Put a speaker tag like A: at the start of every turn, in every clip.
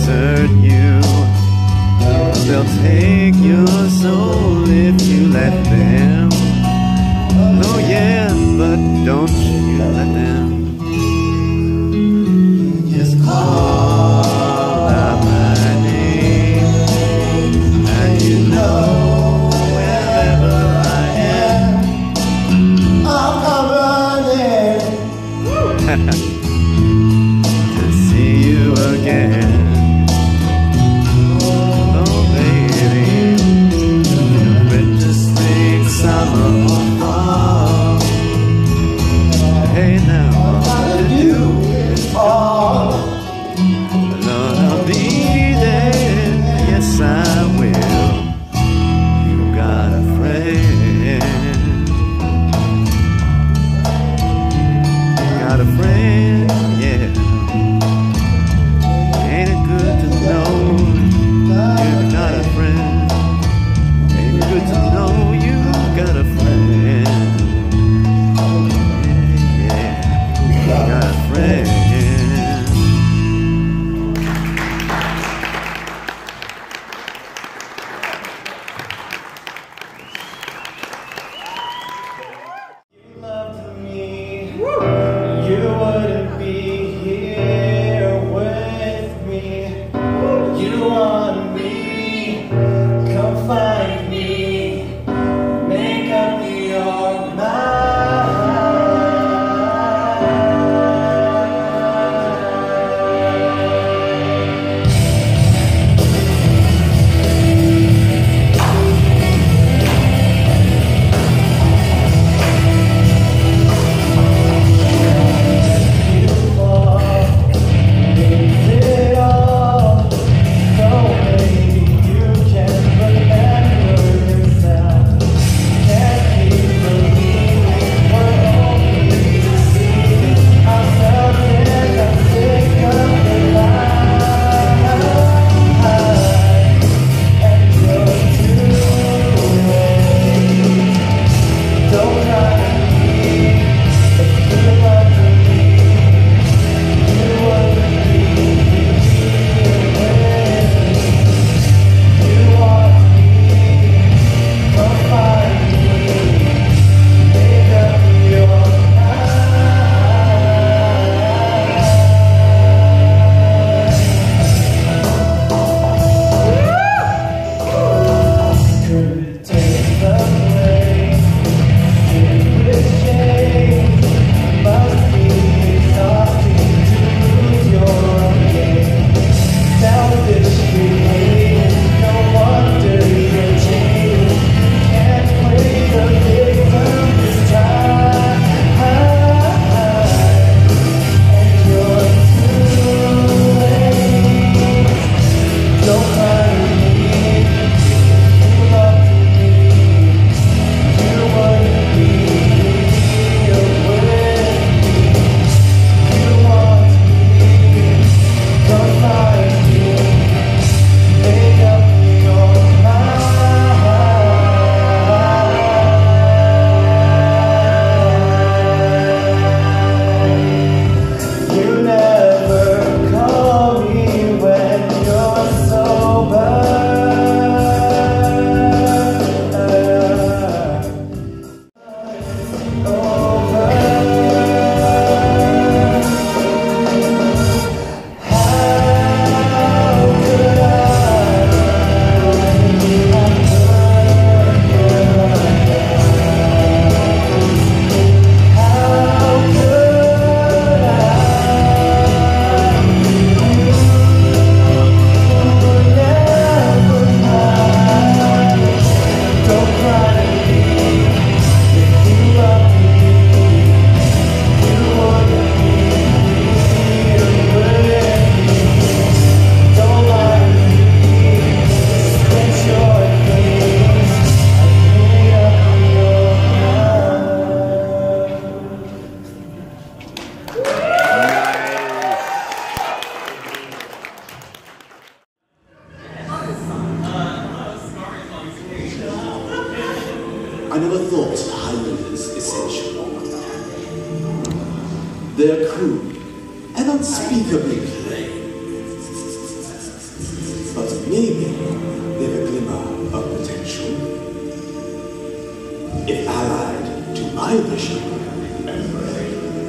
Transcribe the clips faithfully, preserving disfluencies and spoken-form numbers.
A: desert you. They'll take your soul if you let them. Oh yeah, but don't you let them. Just call out my name, and you know wherever I am, I'll come running to see you again.
B: I never thought Howling was essential. Their crude and unspeakably plain. but maybe they've a glimmer of potential. If allied to my vision and brain.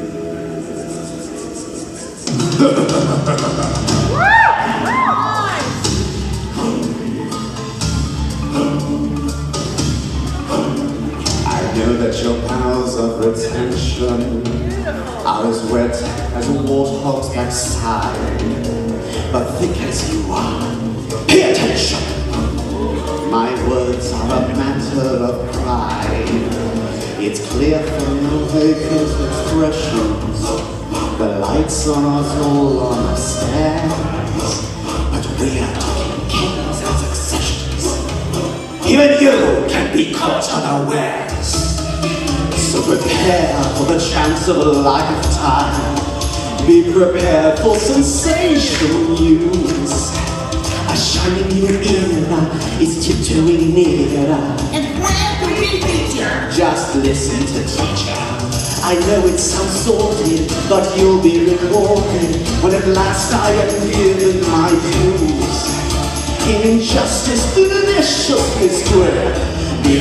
B: I know that your powers of retention are as wet as a warthog's backside. But thick as you are, pay attention! My words are a matter of pride. It's clear from your vacant expressions. The lights on us all on the stairs. But we are talking kings and successions. Even you can be caught unawares. So prepare for the chance of a lifetime. Be prepared for sensational news. A shining new era is tiptoeing near.
C: And where do we feature?
B: Just listen to teacher. I know it sounds sordid, but you'll be recorded when at last I am given my views. In injustice, the deliciously square. Be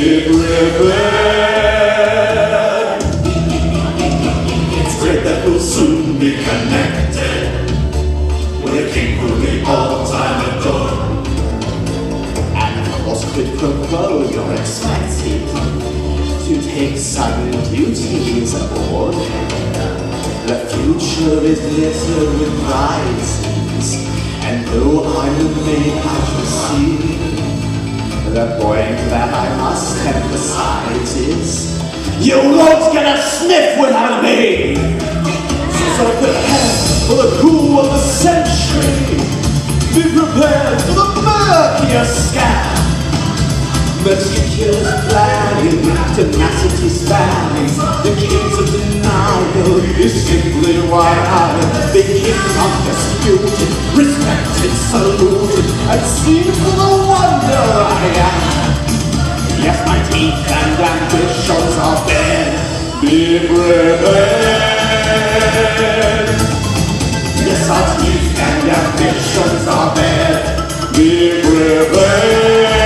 B: prepared. It's great that we'll soon be connected with a king who we all time adore. And of course, quid pro quo, you're expected to take sudden duties aboard. The future is littered with prizes, and though I remain out to sea, the point that I must emphasize is you won't get a sniff without me! So prepare for the coup of the century. Be prepared for the murkier scam. Meticulous planning, tenacity spanning. The kings of denial is simply why I begin undisputed, respected, saluted, and seen for the wonder I am. Yes, my teeth and ambitions are bare. Be prepared. Yes, our teeth and ambitions are bare. Be prepared.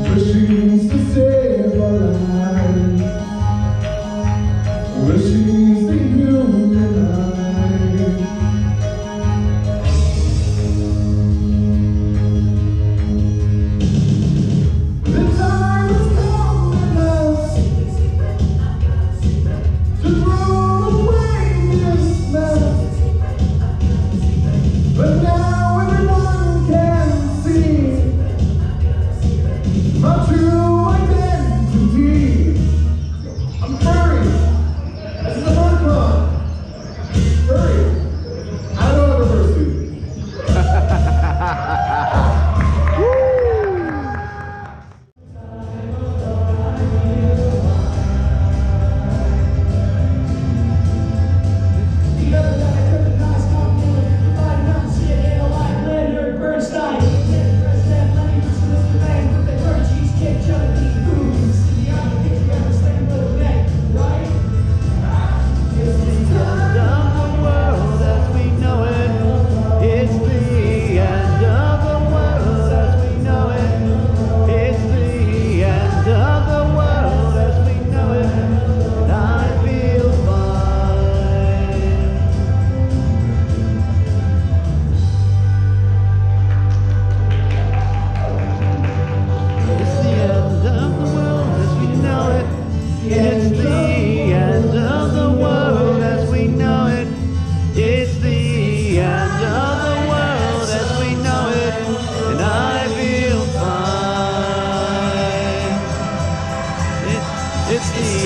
D: Machines to save our lives, machines to humanize. The time has come enough to throw away this mess, but now everyone can see my true identity. I'm furry. This is a fun con. Furry. I don't have a fursuit.
A: It's the